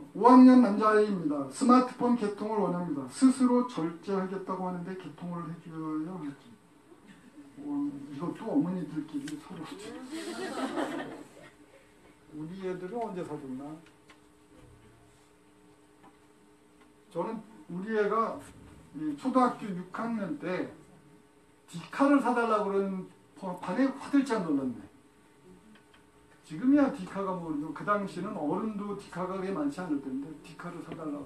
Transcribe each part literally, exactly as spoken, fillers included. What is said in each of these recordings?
오 학년 남자아이입니다. 스마트폰 개통을 원합니다. 스스로 절제하겠다고 하는데 개통을 해줘야 할지. 어, 이것도 어머니들끼리 서로 우리 애들은 언제 사줬나? 저는 우리 애가 초등학교 육 학년 때 디카를 사달라고 그러는 반에 화들짝 놀랐네. 지금이야 디카가 뭐, 그 당시는 어른도 디카가 그렇게 많지 않을 텐데 디카를 사달라고.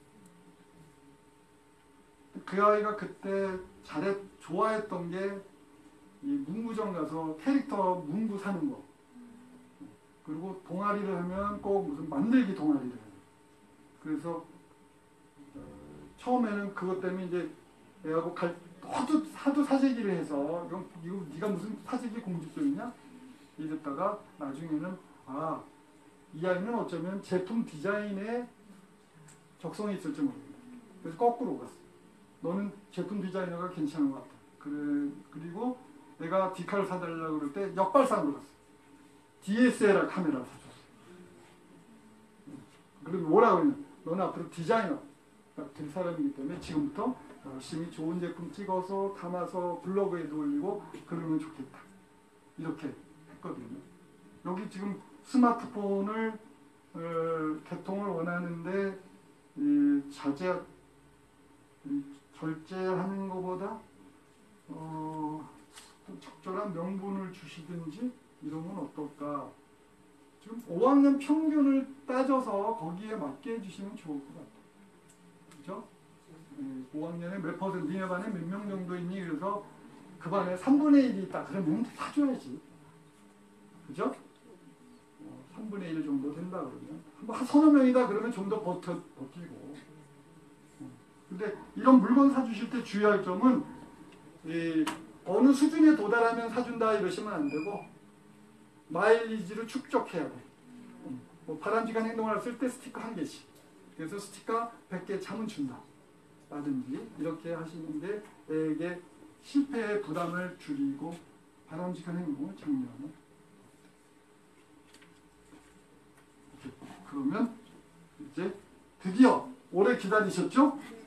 그 아이가 그때 잘했, 좋아했던 게 이 문구점 가서 캐릭터 문구 사는 거. 그리고 동아리를 하면 꼭 무슨 만들기 동아리를 해요. 그래서 어, 처음에는 그것 때문에 이제 애하고 갈, 하도, 하도 사재기를 해서 이거, 이거 네가 무슨 사재기 공주병이냐? 이랬다가 나중에는 아, 이 아이는 어쩌면 제품 디자인에 적성이 있을지 모르겠다. 그래서 거꾸로 갔어. 너는 제품 디자이너가 괜찮은 것 같다. 그래, 그리고 내가 디카를 사달라고 그럴 때 역발상으로 갔어. 디에스엘알 카메라를 사줬어. 그리고 뭐라고 했냐? 너는 앞으로 디자이너가 될 사람이기 때문에 지금부터 열심히 좋은 제품 찍어서 담아서 블로그에도 올리고 그러면 좋겠다. 이렇게 했거든요. 여기 지금 스마트폰을 어, 개통을 원하는데 이, 자제, 이, 절제하는 것보다 어, 적절한 명분을 주시든지 이런 건 어떨까. 지금 오 학년 평균을 따져서 거기에 맞게 해주시면 좋을 것 같아요. 그죠? 네, 오 학년에 몇 퍼센트, 니네 반에 몇 명 정도 있니? 그래서 그 반에 삼분의 일이 있다. 그러면 사줘야지. 그죠? 어, 삼분의 일 정도 된다 그러면. 한 서너 명이다 그러면 좀 더 버텨, 버티고. 어. 근데 이런 물건 사주실 때 주의할 점은 이, 어느 수준에 도달하면 사준다 이러시면 안 되고 마일리지를 축적해야 돼. 어. 뭐 바람직한 행동을 했을 때 스티커 한 개씩. 그래서 스티커 백 개 차면 준다. 라든지 이렇게 하시는데 애에게 실패의 부담을 줄이고 바람직한 행동을 장려하는. 그러면 이제 드디어 오래 기다리셨죠?